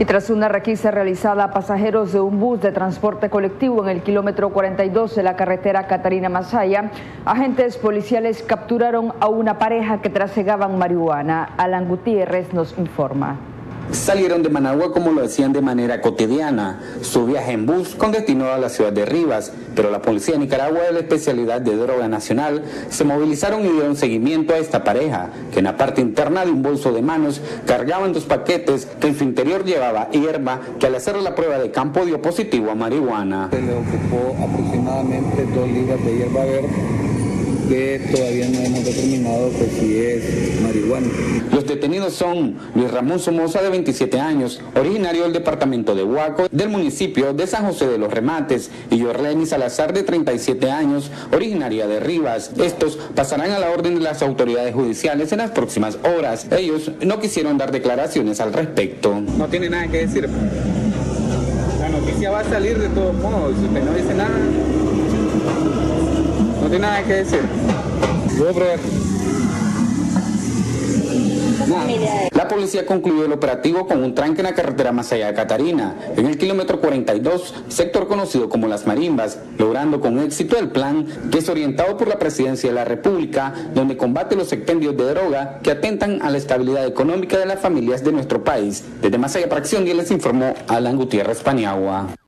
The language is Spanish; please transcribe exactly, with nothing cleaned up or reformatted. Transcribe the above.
Y tras una requisa realizada a pasajeros de un bus de transporte colectivo en el kilómetro cuarenta y dos de la carretera Catarina-Masaya, agentes policiales capturaron a una pareja que trasegaban marihuana. Alan Gutiérrez nos informa. Salieron de Managua como lo hacían de manera cotidiana, su viaje en bus con destino a la ciudad de Rivas, pero la policía de Nicaragua de la especialidad de droga nacional se movilizaron y dieron seguimiento a esta pareja, que en la parte interna de un bolso de manos cargaban dos paquetes que en su interior llevaba hierba que al hacer la prueba de campo dio positivo a marihuana. Se le ocupó aproximadamente dos libras de hierba verde, que todavía no hemos determinado pues, si es marihuana. Los detenidos son Luis Ramón Somoza, de veintisiete años, originario del departamento de Huaco, del municipio de San José de los Remates, y Yorleni Salazar, de treinta y siete años, originaria de Rivas. Estos pasarán a la orden de las autoridades judiciales en las próximas horas. Ellos no quisieron dar declaraciones al respecto. No tiene nada que decir. La noticia va a salir de todos modos. Si usted no dice nada, no tiene nada que decir. Voy a probar. La policía concluyó el operativo con un tranque en la carretera Masaya-Catarina, en el kilómetro cuarenta y dos, sector conocido como Las Marimbas, logrando con éxito el plan que es orientado por la Presidencia de la República, donde combate los expendios de droga que atentan a la estabilidad económica de las familias de nuestro país. Desde Masaya para Acción diez les informó Alan Gutiérrez Paniagua.